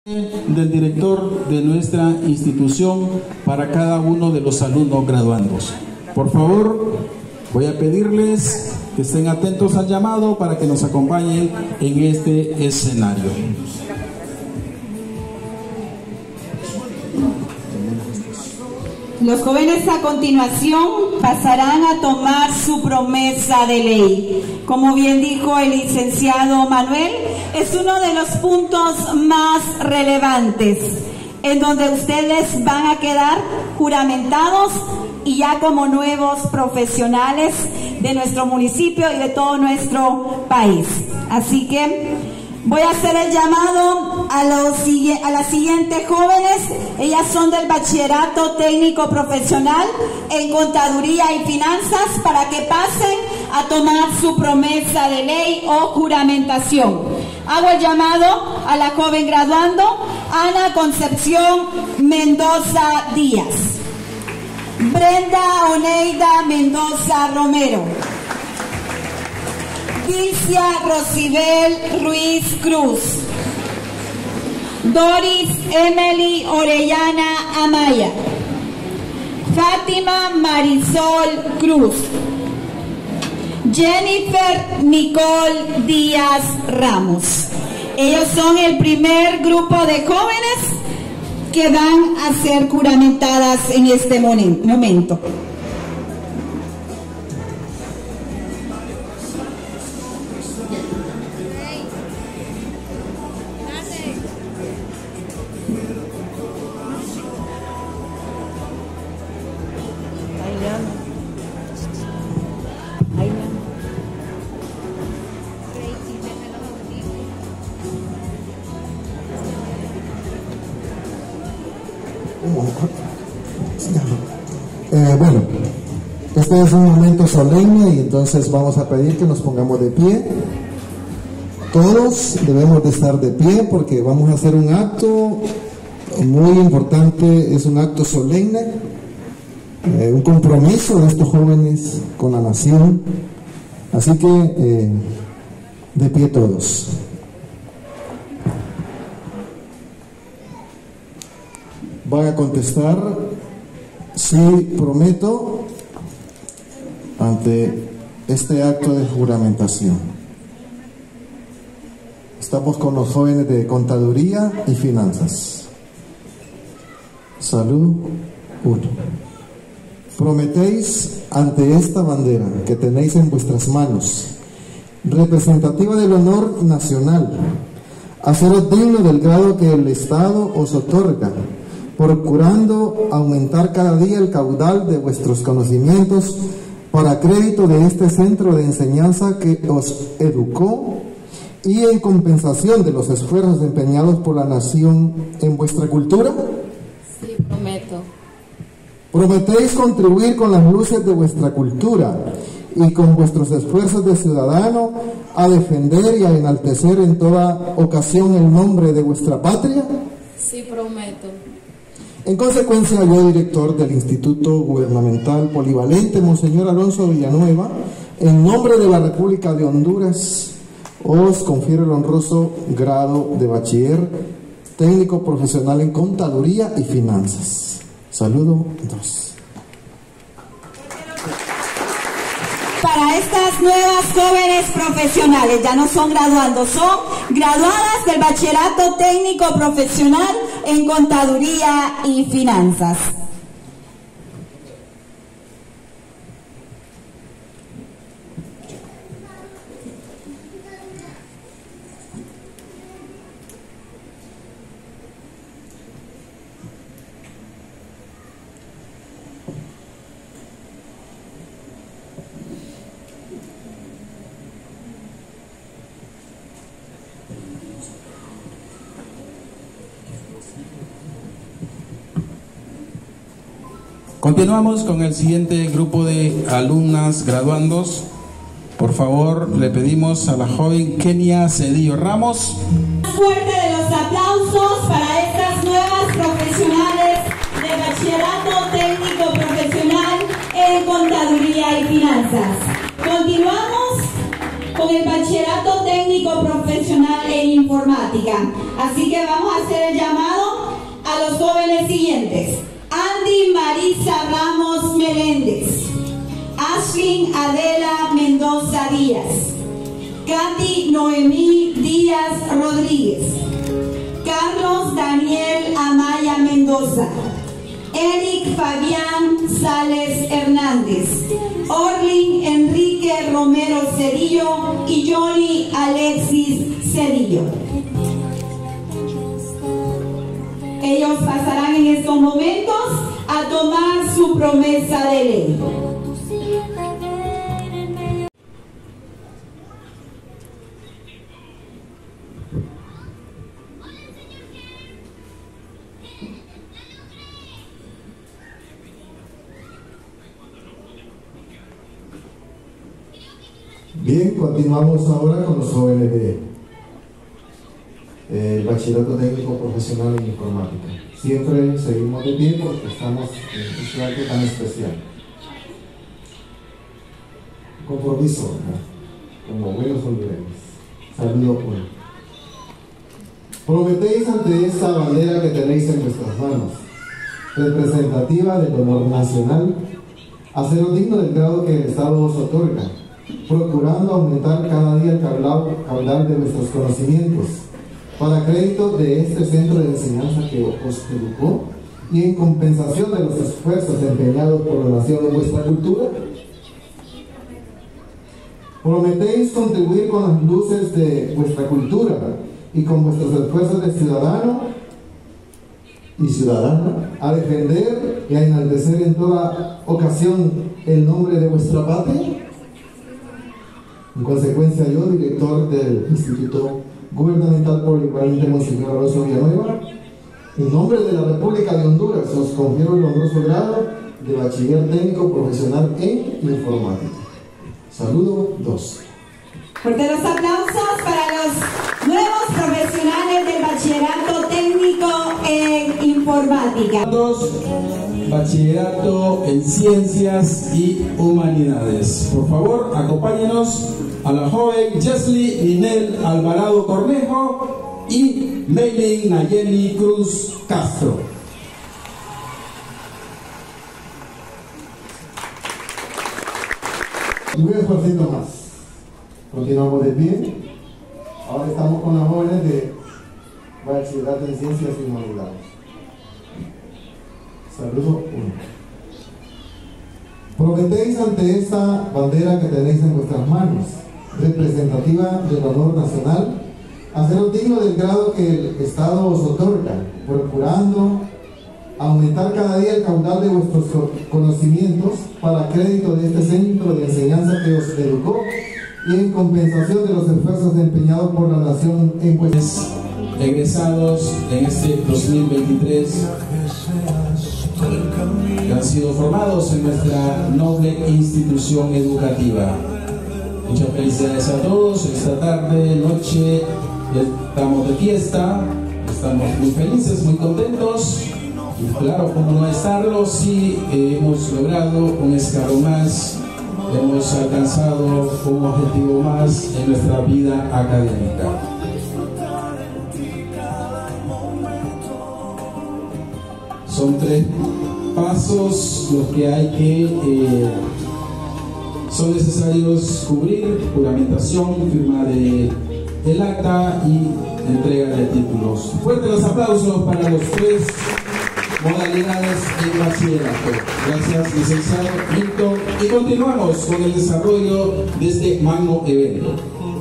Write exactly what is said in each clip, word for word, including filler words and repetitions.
del director de nuestra institución para cada uno de los alumnos graduandos. Por favor, voy a pedirles que estén atentos al llamado para que nos acompañen en este escenario. Los jóvenes a continuación pasarán a tomar su promesa de ley. Como bien dijo el licenciado Manuel, es uno de los puntos más relevantes, en donde ustedes van a quedar juramentados y ya como nuevos profesionales de nuestro municipio y de todo nuestro país. Así que voy a hacer el llamado a, los, a las siguientes jóvenes. Ellas son del Bachillerato Técnico Profesional en Contaduría y Finanzas para que pasen a tomar su promesa de ley o juramentación. Hago el llamado a la joven graduando Ana Concepción Mendoza Díaz, Brenda Oneida Mendoza Romero, Dilcia Rosibel Ruiz Cruz, Doris Emily Orellana Amaya, Fátima Marisol Cruz, Jennifer Nicole Díaz Ramos. Ellos son el primer grupo de jóvenes que van a ser juramentadas en este momento. Eh, bueno, este es un momento solemne y entonces vamos a pedir que nos pongamos de pie. Todos debemos de estar de pie porque vamos a hacer un acto muy importante, es un acto solemne, eh, un compromiso de estos jóvenes con la nación. Así que eh, de pie todos. Van a contestar: sí, prometo, ante este acto de juramentación. Estamos con los jóvenes de Contaduría y Finanzas. Salud, uno. Prometéis ante esta bandera que tenéis en vuestras manos, representativa del honor nacional, haceros digno del grado que el Estado os otorga, procurando aumentar cada día el caudal de vuestros conocimientos para crédito de este centro de enseñanza que os educó y en compensación de los esfuerzos empeñados por la nación en vuestra cultura. Sí, prometo. Prometéis contribuir con las luces de vuestra cultura y con vuestros esfuerzos de ciudadano a defender y a enaltecer en toda ocasión el nombre de vuestra patria. Sí, prometo. En consecuencia, yo, director del Instituto Gubernamental Polivalente, Monseñor Alonso Villanueva, en nombre de la República de Honduras, os confiero el honroso grado de bachiller técnico profesional en Contaduría y Finanzas. Saludo, dos. Para estas nuevas jóvenes profesionales, ya no son graduandos, son graduadas del Bachillerato Técnico Profesional en Contaduría y Finanzas. Continuamos con el siguiente grupo de alumnas graduandos. Por favor, le pedimos a la joven Kenia Cedillo Ramos. Fuerte de los aplausos para estas nuevas profesionales de Bachillerato Técnico Profesional en Contaduría y Finanzas. Continuamos con el Bachillerato Técnico Profesional profesional en informática. Así que vamos a hacer el llamado a los jóvenes siguientes: Andy Marisa Ramos Meléndez, Ashlyn Adela Mendoza Díaz, Katy Noemí Díaz Rodríguez, Carlos Daniel Amaya Mendoza, Eric Fabián Sales Hernández, Orlin Enrique Romero Cedillo y Johnny Alexis Cedillo. Ellos pasarán en estos momentos a tomar su promesa de ley. Bien, continuamos ahora con los jóvenes de eh, Bachillerato Técnico Profesional en Informática. Siempre seguimos de pie porque estamos en este acto tan especial. Compromiso, ¿no? Como buenos hondureños. Saludo uno. Prometéis ante esta bandera que tenéis en vuestras manos, representativa del honor nacional, haceros digno del grado que el Estado os otorga, procurando aumentar cada día el caudal de vuestros conocimientos, para crédito de este centro de enseñanza que os educó y en compensación de los esfuerzos empeñados por la nación en vuestra cultura. Prometéis contribuir con las luces de vuestra cultura y con vuestros esfuerzos de ciudadano y ciudadana a defender y a enaltecer en toda ocasión el nombre de vuestra patria. En consecuencia, yo, director del Instituto Gubernamental Polivalente Monseñor Alonso Villanueva, en nombre de la República de Honduras, os confiero el honroso grado de Bachiller Técnico Profesional en Informática. Saludo dos. Fuerte los aplausos para los nuevos profesionales del Bachillerato Técnico en Informática. Bachillerato en Ciencias y Humanidades. Por favor, acompáñenos a la joven Jesly Linel Alvarado Cornejo y Meilin Nayeli Cruz Castro. Y un esfuerzo más. Continuamos de pie. Ahora estamos con las jóvenes de Bachillerato en Ciencias y Humanidades. Saludo uno. Prometéis ante esta bandera que tenéis en vuestras manos, representativa del honor nacional, haceros digno del grado que el Estado os otorga, procurando aumentar cada día el caudal de vuestros conocimientos para crédito de este centro de enseñanza que os educó y en compensación de los esfuerzos empeñados por la nación en vuestros egresados en este dos mil veintitrés que han sido formados en nuestra noble institución educativa. Muchas felicidades a todos. Esta tarde, noche, estamos de fiesta, estamos muy felices, muy contentos. Y claro, como no estarlo, sí eh, hemos logrado un escalón más, hemos alcanzado un objetivo más en nuestra vida académica. Son tres pasos los que hay que eh, son necesarios cubrir: juramentación, firma de el acta y entrega de títulos. Fuertes los aplausos para los tres modalidades en bachillerato. Gracias, licenciado Milton. Y continuamos con el desarrollo de este magno evento.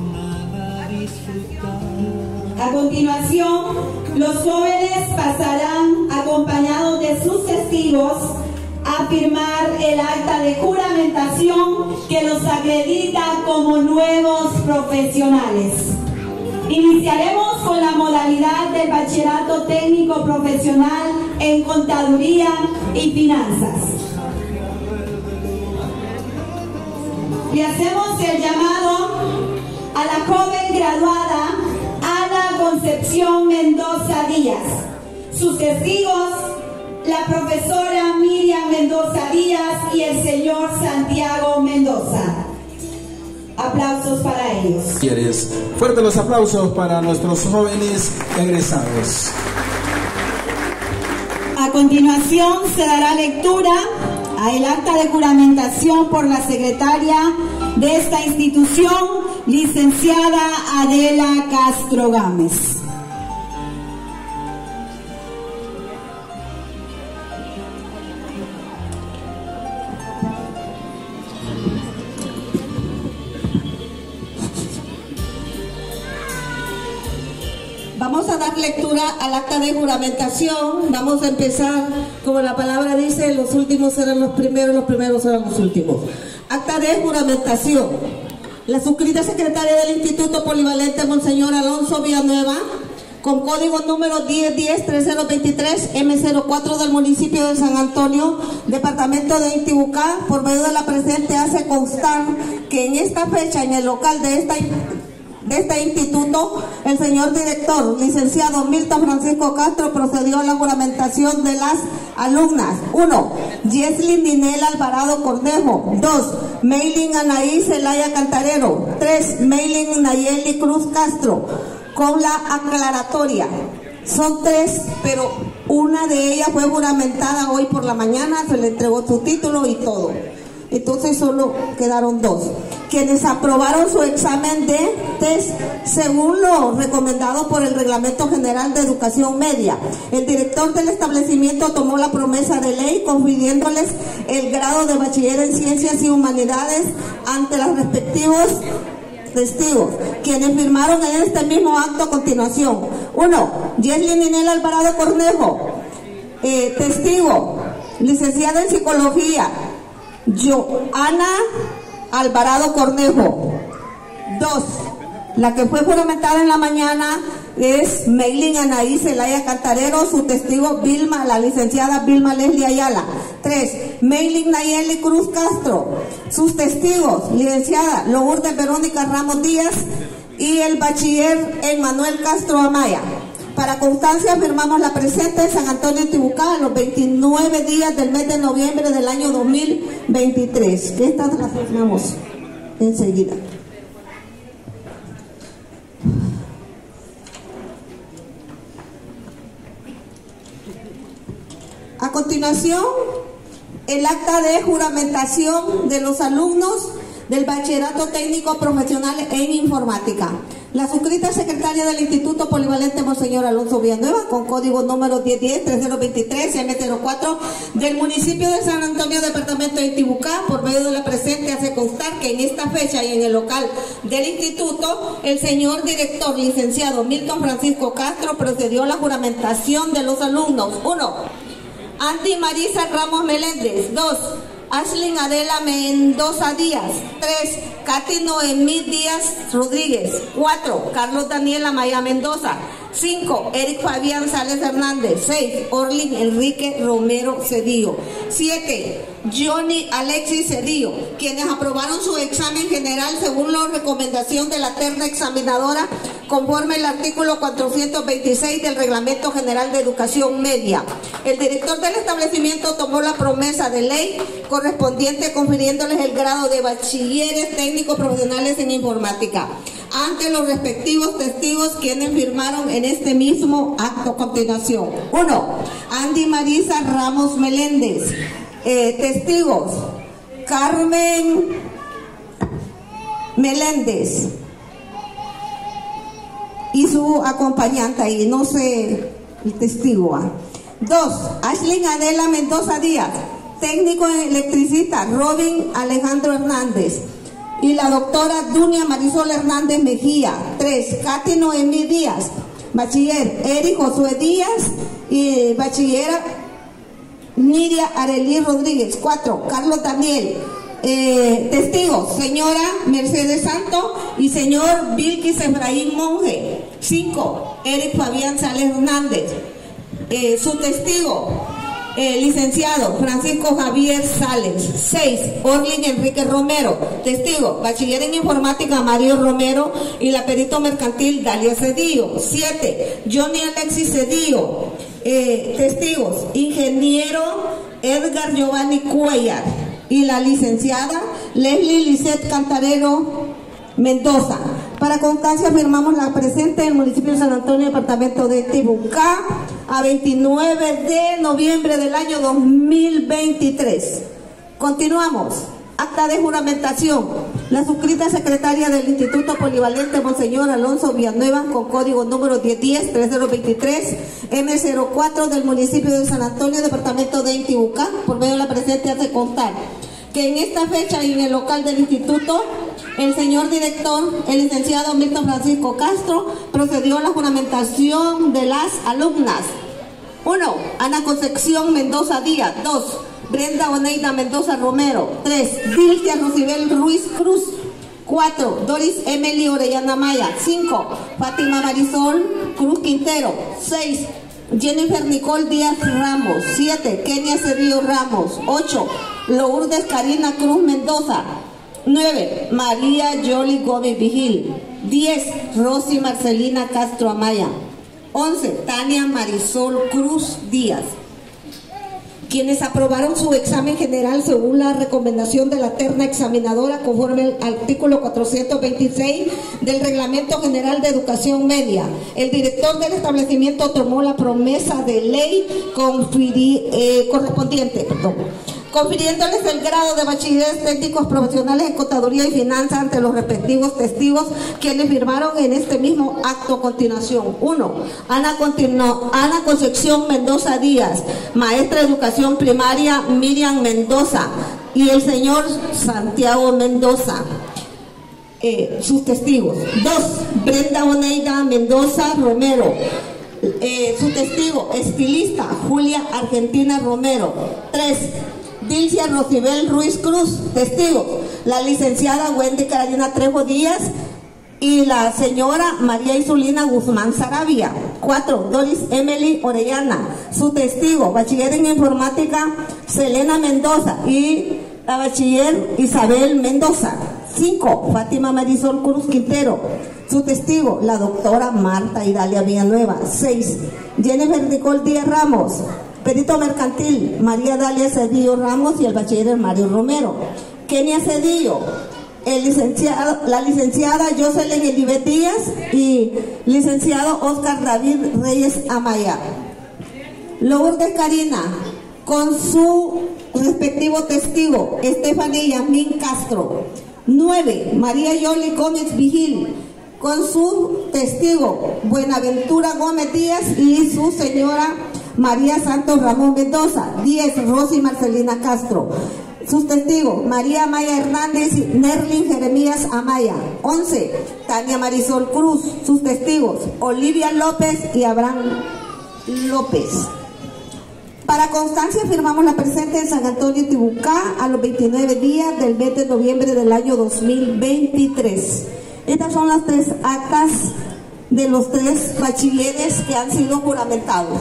A continuación, los jóvenes pasarán, acompañados de sus testigos, a firmar el acta de juramentación que los acredita como nuevos profesionales. Iniciaremos con la modalidad del Bachillerato Técnico Profesional en Contaduría y Finanzas. Le hacemos el llamado a la joven graduada Ana Concepción Mendoza Díaz. Sus testigos, la profesora Miriam Mendoza Díaz y el señor Santiago Mendoza. Aplausos para ellos. Fuertes los aplausos para nuestros jóvenes egresados. A continuación se dará lectura al acta de juramentación por la secretaria de esta institución, licenciada Adela Castro Gámez. Vamos a dar lectura al acta de juramentación. Vamos a empezar, como la palabra dice, los últimos serán los primeros, los primeros serán los últimos. Acta de juramentación. La suscrita secretaria del Instituto Polivalente, Monseñor Alonso Villanueva, con código número diez diez treinta veintitrés M cero cuatro del municipio de San Antonio, departamento de Intibucá, por medio de la presente hace constar que en esta fecha, en el local de esta de este instituto, el señor director, licenciado Milton Francisco Castro, procedió a la juramentación de las alumnas. uno. Yeslin Ninel Alvarado Cornejo. dos. Meilin Anaí Celaya Cantarero. tres. Meilin Nayeli Cruz Castro. Con la aclaratoria. Son tres, pero una de ellas fue juramentada hoy por la mañana, se le entregó su título y todo. Entonces solo quedaron dos, quienes aprobaron su examen de test según lo recomendado por el Reglamento General de Educación Media. El director del establecimiento tomó la promesa de ley confiriéndoles el grado de bachiller en Ciencias y Humanidades ante los respectivos testigos, quienes firmaron en este mismo acto a continuación. uno. Yeslin Ninel Alvarado Cornejo, eh, testigo, licenciada en Psicología, Joana Alvarado Cornejo. Dos. La que fue juramentada en la mañana es Meilin Anaí Celaya Cantarero, su testigo Vilma, la licenciada Vilma Leslie Ayala. Tres. Meilin Nayeli Cruz Castro, sus testigos, licenciada Lourdes Verónica Ramos Díaz y el bachiller Emmanuel Castro Amaya. Para constancia firmamos la presente en San Antonio Intibucá los veintinueve días del mes de noviembre del año dos mil veintitrés. Que estas las firmamos enseguida. A continuación, el acta de juramentación de los alumnos del Bachillerato Técnico Profesional en Informática. La suscrita secretaria del Instituto Polivalente, Monseñor Alonso Villanueva, con código número diez diez treinta veintitrés M cero cuatro del municipio de San Antonio, departamento de Intibucá, por medio de la presente hace constar que en esta fecha y en el local del instituto, el señor director, licenciado Milton Francisco Castro, procedió a la juramentación de los alumnos. uno. Andy Marisa Ramos Meléndez. dos. Ashlyn Adela Mendoza Díaz. tres. Katy Noemí Díaz Rodríguez. cuatro. Carlos Daniel Amaya Mendoza. cinco. Eric Fabián Sales Hernández. seis. Orlin Enrique Romero Cedillo. siete. Johnny Alexis Cedillo, quienes aprobaron su examen general según la recomendación de la terna examinadora conforme el artículo cuatrocientos veintiséis del Reglamento General de Educación Media. El director del establecimiento tomó la promesa de ley correspondiente confiriéndoles el grado de bachilleres técnicos profesionales en informática ante los respectivos testigos quienes firmaron en este mismo acto a continuación. uno. Andy Marisa Ramos Meléndez. Eh, testigos: Carmen Meléndez y su acompañante ahí, no sé el testigo. ¿eh? Dos. Ashlyn Adela Mendoza Díaz, técnico electricista Robin Alejandro Hernández y la doctora Dunia Marisol Hernández Mejía. Tres. Katy Noemí Díaz, bachiller Eric Josué Díaz y bachillera Nidia Arelí Rodríguez. cuatro. Carlos Daniel. Eh, testigos: señora Mercedes Santo y señor Vilquis Efraín Monje. cinco. Eric Fabián Sales Hernández. Eh, su testigo, eh, licenciado Francisco Javier Sales. seis. Orlin Enrique Romero. Testigo: bachiller en informática Mario Romero y la perito mercantil Dalia Cedillo. siete. Johnny Alexis Cedillo. Eh, testigos: ingeniero Edgar Giovanni Cuellar y la licenciada Leslie Lisette Cantarero Mendoza. Para constancia firmamos la presente en el municipio de San Antonio, departamento de Tibucá, a veintinueve de noviembre del año dos mil veintitrés. Continuamos. Acta de juramentación. La suscrita secretaria del Instituto Polivalente Monseñor Alonso Villanueva, con código número diez diez tres cero veintitrés M cero cuatro del municipio de San Antonio, departamento de Intibucá, por medio de la presente hace constar que en esta fecha y en el local del instituto, el señor director, el licenciado Milton Francisco Castro, procedió a la juramentación de las alumnas. uno. Ana Concepción Mendoza Díaz. dos. Brenda Oneida Mendoza Romero. tres. Dilcia Rosibel Ruiz Cruz. cuatro. Doris Emily Orellana Maya. cinco. Fátima Marisol Cruz Quintero. seis. Jennifer Nicole Díaz Ramos. siete. Kenia Cedillo Ramos. ocho. Lourdes Karina Cruz Mendoza. nueve. María Yoli Gómez Vigil. diez. Rosy Marcelina Castro Amaya. once. Tania Marisol Cruz Díaz. Quienes aprobaron su examen general según la recomendación de la terna examinadora conforme al artículo cuatrocientos veintiséis del Reglamento General de Educación Media. El director del establecimiento tomó la promesa de ley confiri, eh, correspondiente, perdón, confiriéndoles el grado de bachilleres técnicos profesionales en contaduría y finanzas ante los respectivos testigos quienes firmaron en este mismo acto a continuación. uno. Ana, Ana Concepción Mendoza Díaz, maestra de educación primaria Miriam Mendoza, y el señor Santiago Mendoza. Eh, sus testigos. dos. Brenda Oneida Mendoza Romero. Eh, su testigo, estilista Julia Argentina Romero. tres. Dilcia Rosibel Ruiz Cruz, testigo, la licenciada Wendy Carolina Trejo Díaz y la señora María Isulina Guzmán Sarabia. cuatro. Doris Emily Orellana, su testigo, bachiller en informática Selena Mendoza y la bachiller Isabel Mendoza. cinco. Fátima Marisol Cruz Quintero, su testigo, la doctora Marta Idalia Villanueva. seis. Jennifer Nicole Díaz Ramos, perito mercantil María Dalia Cedillo Ramos y el bachiller Mario Romero. Kenia Cedillo, el licenciado, la licenciada Jocelyn Elibet Díaz y licenciado Oscar David Reyes Amaya. Lourdes Karina, con su respectivo testigo, Estefanía Yasmín Castro. nueve. María Yoli Gómez Vigil, con su testigo, Buenaventura Gómez Díaz y su señora María Santos Ramón Mendoza. diez. Rosy Marcelina Castro. Sus testigos, María Amaya Hernández y Nerlin Jeremías Amaya. once. Tania Marisol Cruz. Sus testigos, Olivia López y Abraham López. Para constancia firmamos la presente en San Antonio Tibucá a los veintinueve días del mes de noviembre del año dos mil veintitrés. Estas son las tres actas de los tres bachilleres que han sido juramentados.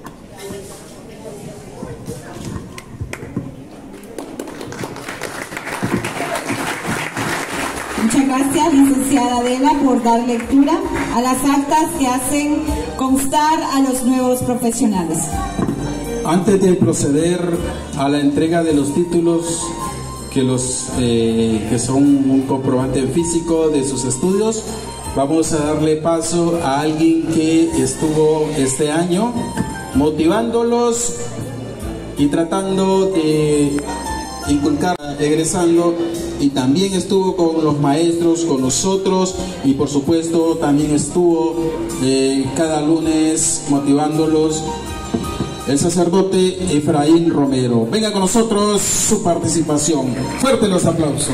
Muchas gracias, licenciada Adela, por dar lectura a las actas que hacen constar a los nuevos profesionales. Antes de proceder a la entrega de los títulos que, los, eh, que son un comprobante físico de sus estudios, vamos a darle paso a alguien que estuvo este año motivándolos y tratando de inculcar, egresando, y también estuvo con los maestros, con nosotros, y por supuesto también estuvo eh, cada lunes motivándolos, el sacerdote Efraín Romero. Venga con nosotros su participación. Fuerte los aplausos.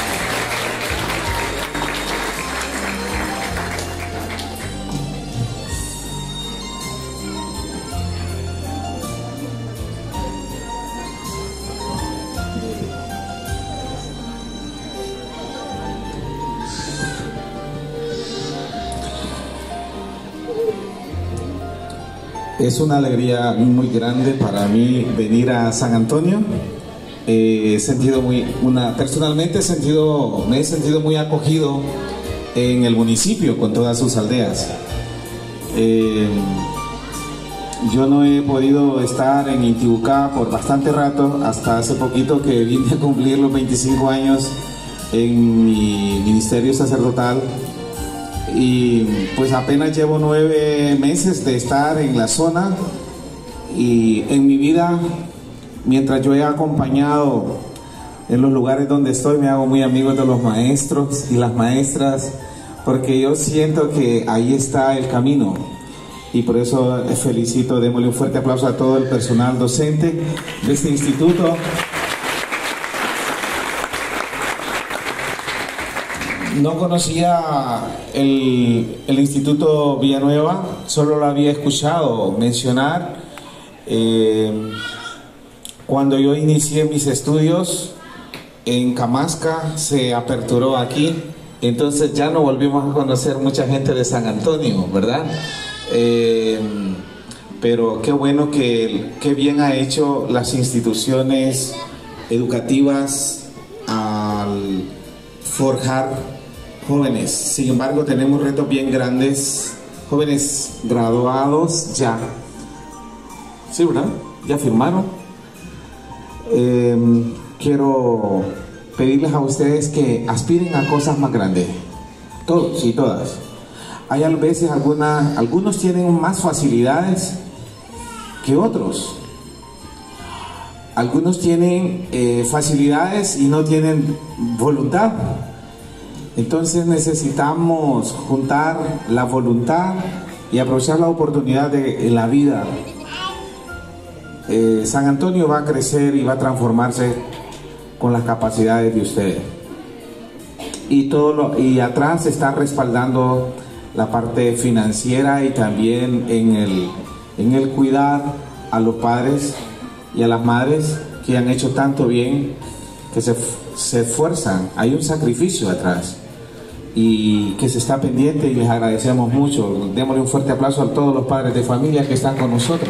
Es una alegría muy grande para mí venir a San Antonio. Eh, he sentido muy, una, personalmente he sentido, me he sentido muy acogido en el municipio con todas sus aldeas. Eh, yo no he podido estar en Intibucá por bastante rato, hasta hace poquito que vine a cumplir los veinticinco años en mi ministerio sacerdotal y pues apenas llevo nueve meses de estar en la zona y en mi vida, mientras yo he acompañado en los lugares donde estoy, me hago muy amigo de los maestros y las maestras, porque yo siento que ahí está el camino y por eso felicito, démosle un fuerte aplauso a todo el personal docente de este instituto. No conocía el, el Instituto Villanueva, solo lo había escuchado mencionar. Eh, cuando yo inicié mis estudios en Camasca, se aperturó aquí, entonces ya no volvimos a conocer mucha gente de San Antonio, ¿verdad? Eh, pero qué bueno, que qué bien ha hecho las instituciones educativas al forjar jóvenes. Sin embargo, tenemos retos bien grandes. Jóvenes graduados ya. Sí, ¿verdad? Ya firmaron. Eh, quiero pedirles a ustedes que aspiren a cosas más grandes. Todos y todas. Hay a veces algunas, algunos tienen más facilidades que otros. Algunos tienen eh, facilidades y no tienen voluntad. Entonces necesitamos juntar la voluntad y aprovechar la oportunidad de en la vida. Eh, San Antonio va a crecer y va a transformarse con las capacidades de ustedes. Y todo lo, y atrás está respaldando la parte financiera y también en el, en el cuidar a los padres y a las madres que han hecho tanto bien, que se, se esfuerzan. Hay un sacrificio atrás y que se está pendiente y les agradecemos mucho. Démosle un fuerte aplauso a todos los padres de familia que están con nosotros.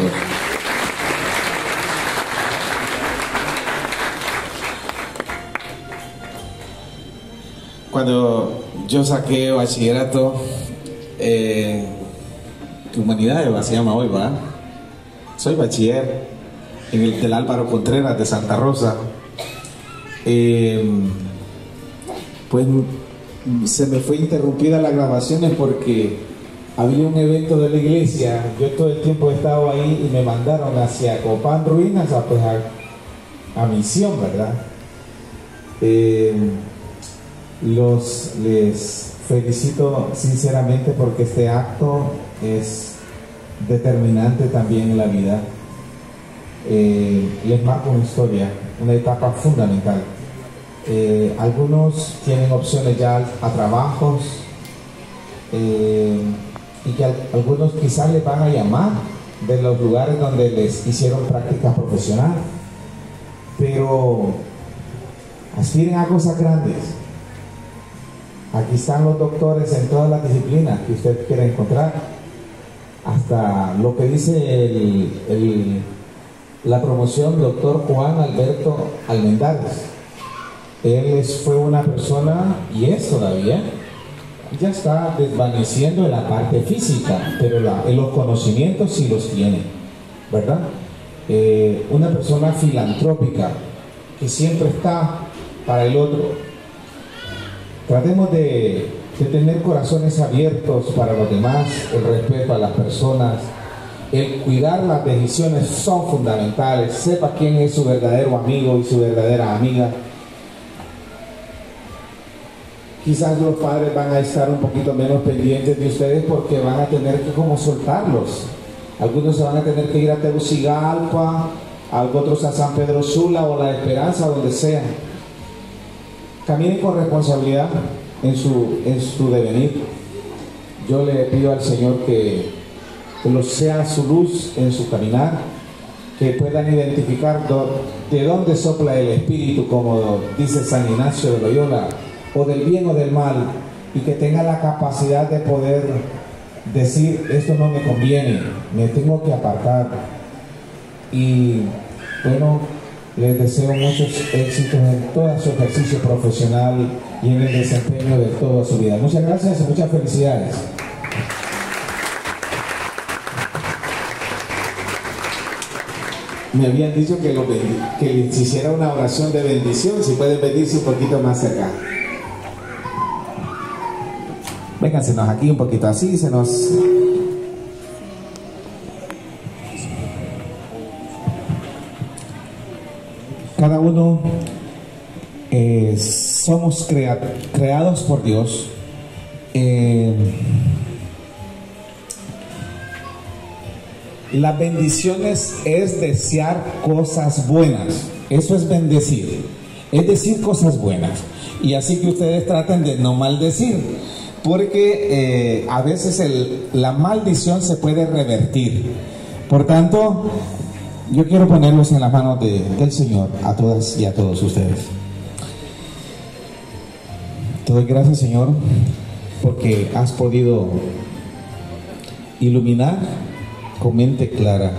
Cuando yo saqué bachillerato, eh, Humanidades se llama hoy, ¿va? Soy bachiller en el del Álvaro Contreras de Santa Rosa. Eh, pues se me fue interrumpida las grabaciones porque había un evento de la iglesia. Yo todo el tiempo he estado ahí y me mandaron hacia Copán Ruinas a, pues, a, a misión, ¿verdad? Eh, los les felicito sinceramente porque este acto es determinante también en la vida. Eh, les marco una historia, una etapa fundamental. Eh, algunos tienen opciones ya a trabajos eh, y que a, algunos quizás les van a llamar de los lugares donde les hicieron práctica profesional, pero aspiren a cosas grandes. Aquí están los doctores en todas las disciplinas que usted quiera encontrar, hasta lo que dice el, el, la promoción doctor Juan Alberto Almendares. Él es, fue una persona, y es todavía, ya está desvaneciendo en la parte física, pero la, en los conocimientos sí los tiene, ¿verdad? Eh, una persona filantrópica que siempre está para el otro. Tratemos de, de tener corazones abiertos para los demás, el respeto a las personas, el cuidar las decisiones son fundamentales. Sepa quién es su verdadero amigo y su verdadera amiga. Quizás los padres van a estar un poquito menos pendientes de ustedes porque van a tener que como soltarlos. Algunos se van a tener que ir a Tegucigalpa, otros a San Pedro Sula o La Esperanza, donde sea. Caminen con responsabilidad en su, en su devenir. Yo le pido al Señor que, que los sea su luz en su caminar, que puedan identificar do, de dónde sopla el Espíritu, como dice San Ignacio de Loyola, o del bien o del mal, y que tengan la capacidad de poder decir: esto no me conviene, me tengo que apartar. Y bueno, les deseo muchos éxitos en todo su ejercicio profesional y en el desempeño de toda su vida. Muchas gracias y muchas felicidades. Me habían dicho que, lo, que les hiciera una oración de bendición. Si pueden venirse un poquito más cerca. Véngansenos aquí un poquito así, se nos... Cada uno eh, somos crea creados por Dios. Eh, las bendiciones es desear cosas buenas. Eso es bendecir, es decir cosas buenas. Y así que ustedes traten de no maldecir, porque eh, a veces el, la maldición se puede revertir. Por tanto, yo quiero ponerlos en las manos de, del Señor, a todas y a todos ustedes. Te doy gracias, Señor, porque has podido iluminar con mente clara,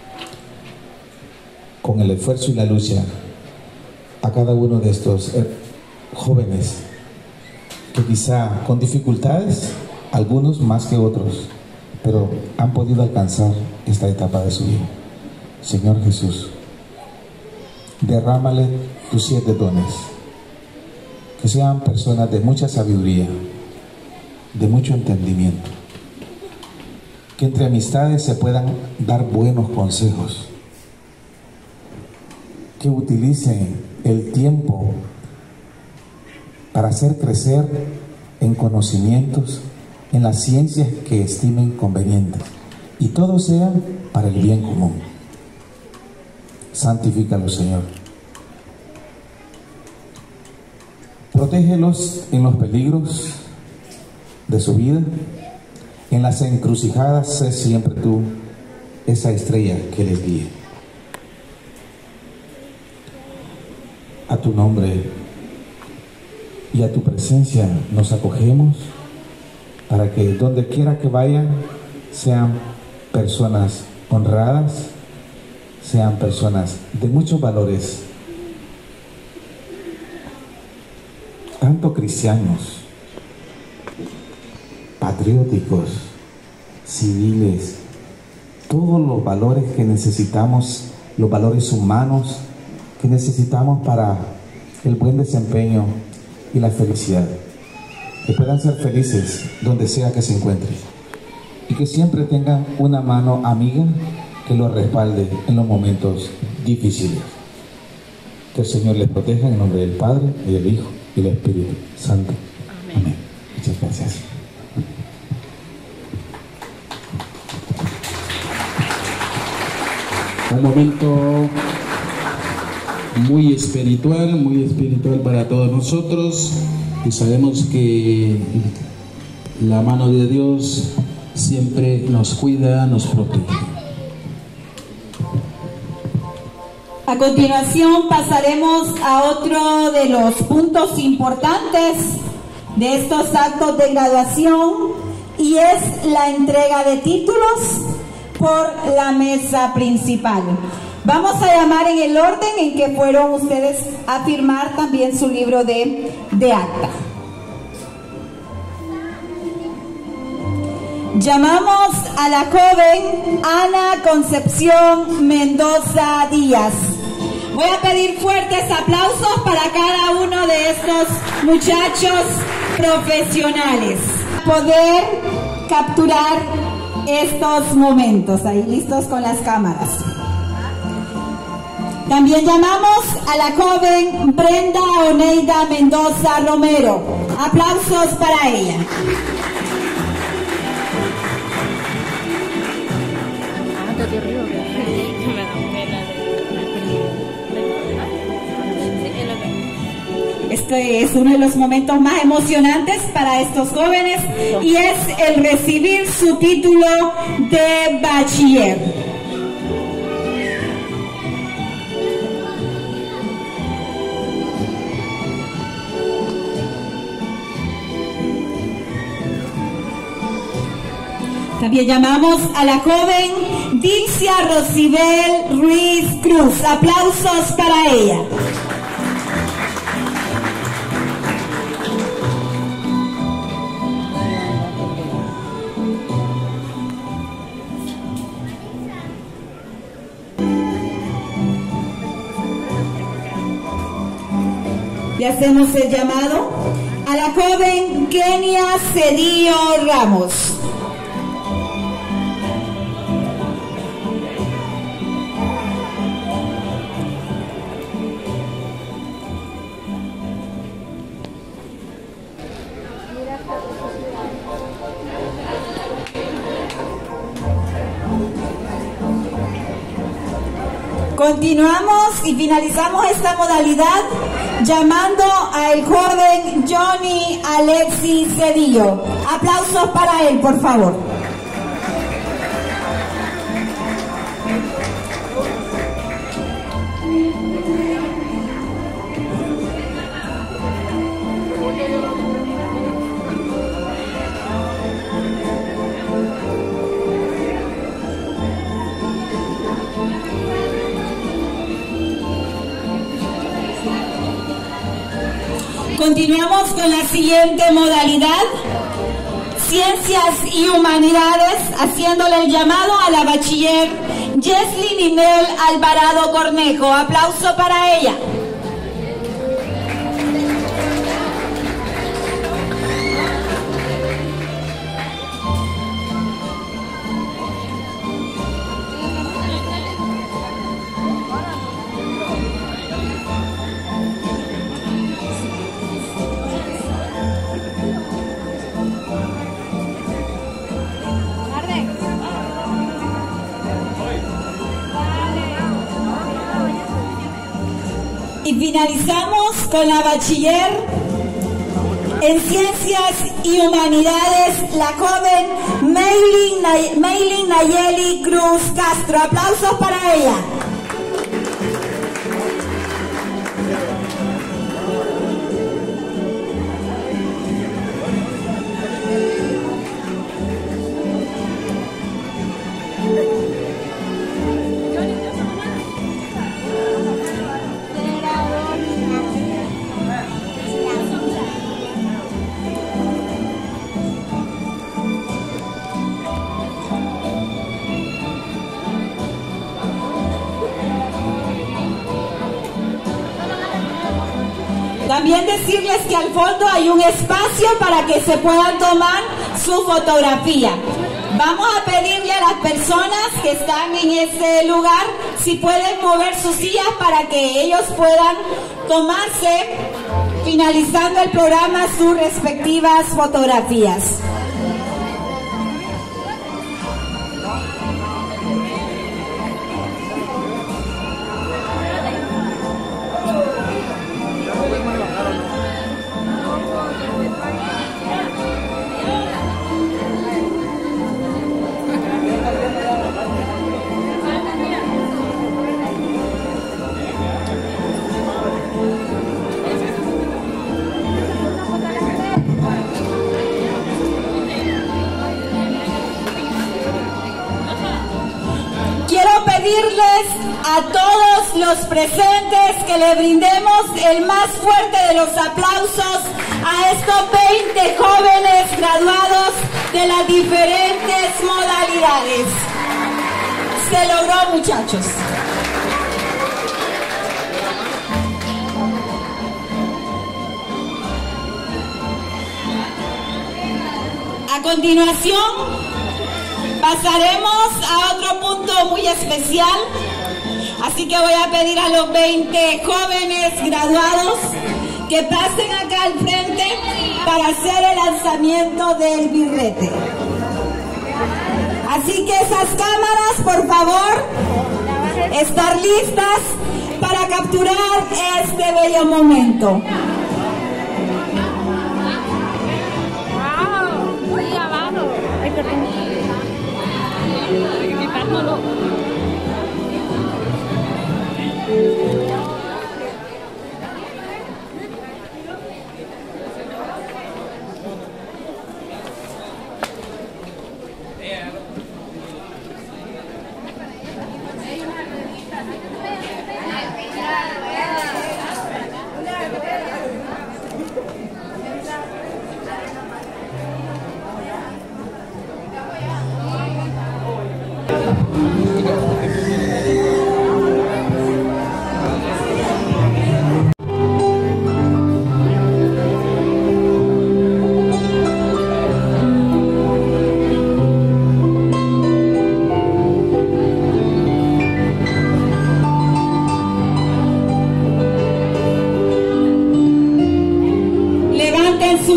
con el esfuerzo y la lucha, a cada uno de estos jóvenes que quizá con dificultades, algunos más que otros, pero han podido alcanzar esta etapa de su vida. Señor Jesús, derrámale tus siete dones, que sean personas de mucha sabiduría, de mucho entendimiento, que entre amistades se puedan dar buenos consejos, que utilicen el tiempo para hacer crecer en conocimientos, en las ciencias que estimen convenientes, y todo sea para el bien común. Santifícalos, Señor. Protégelos en los peligros de su vida, en las encrucijadas. Sé siempre tú esa estrella que les guíe. A tu nombre y a tu presencia nos acogemos, para que donde quiera que vayan sean personas honradas, sean personas de muchos valores, tanto cristianos, patrióticos, civiles, todos los valores que necesitamos, los valores humanos que necesitamos para el buen desempeño y la felicidad. Que puedan ser felices donde sea que se encuentren, y que siempre tengan una mano amiga que los respalde en los momentos difíciles. Que el Señor les proteja en el nombre del Padre, y del Hijo, y del Espíritu Santo. Amén. Amén. Muchas gracias. Un momento muy espiritual, muy espiritual para todos nosotros, y sabemos que la mano de Dios siempre nos cuida, nos protege. A continuación pasaremos a otro de los puntos importantes de estos actos de graduación, y es la entrega de títulos por la mesa principal. Vamos a llamar en el orden en que fueron ustedes a firmar también su libro de, de acta. Llamamos a la joven Ana Concepción Mendoza Díaz. Voy a pedir fuertes aplausos para cada uno de estos muchachos profesionales. Poder capturar estos momentos, ahí listos con las cámaras. También llamamos a la joven Brenda Oneida Mendoza Romero. Aplausos para ella. Este es uno de los momentos más emocionantes para estos jóvenes, y es el recibir su título de bachiller. También llamamos a la joven Dilcia Rosibel Ruiz Cruz. Aplausos para ella. Le hacemos el llamado a a la joven Kenia Cedillo Ramos. Continuamos y finalizamos esta modalidad llamando al joven Johnny Alexis Cedillo. Aplausos para él, por favor. Continuamos con la siguiente modalidad, Ciencias y Humanidades, haciéndole el llamado a la bachiller Jesly Ninel Alvarado Cornejo. Aplauso para ella. Y finalizamos con la bachiller en Ciencias y Humanidades, la joven Maylin, Nay Maylin Nayeli Cruz Castro. Aplausos para ella. También decirles que al fondo hay un espacio para que se puedan tomar su fotografía. Vamos a pedirle a las personas que están en ese lugar si pueden mover sus sillas para que ellos puedan tomarse, finalizando el programa, sus respectivas fotografías. Pedirles a todos los presentes que le brindemos el más fuerte de los aplausos a estos veinte jóvenes graduados de las diferentes modalidades. Se logró, muchachos. A continuación, pasaremos a otro punto muy especial, así que voy a pedir a los veinte jóvenes graduados que pasen acá al frente para hacer el lanzamiento del birrete. Así que esas cámaras, por favor, estar listas para capturar este bello momento.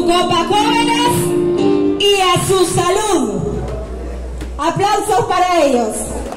Copa Jóvenes y a su salud. Aplausos para ellos.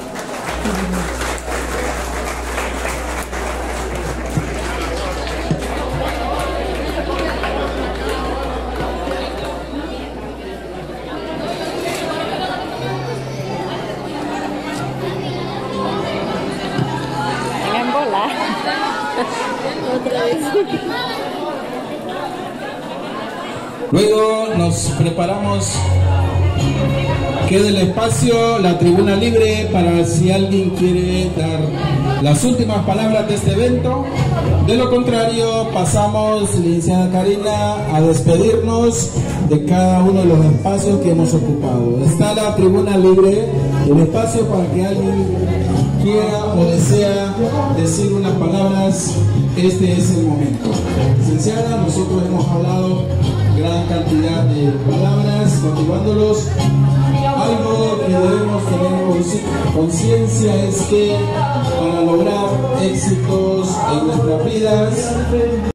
Luego nos preparamos, queda el espacio, la tribuna libre para si alguien quiere dar las últimas palabras de este evento. De lo contrario, pasamos, licenciada Karina, a despedirnos de cada uno de los espacios que hemos ocupado. Está la tribuna libre, el espacio para que alguien quiera o desea decir unas palabras. Este es el momento. Licenciada, nosotros hemos hablado gran cantidad de palabras, motivándolos. Algo que debemos tener conciencia es que para lograr éxitos en nuestras vidas